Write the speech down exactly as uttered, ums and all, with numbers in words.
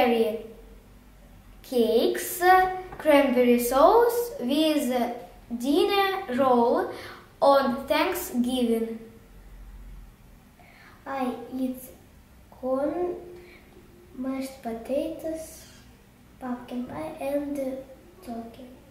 strawberry cakes, cranberry sauce with dinner roll on Thanksgiving. I eat corn, mashed potatoes, pumpkin pie, and turkey.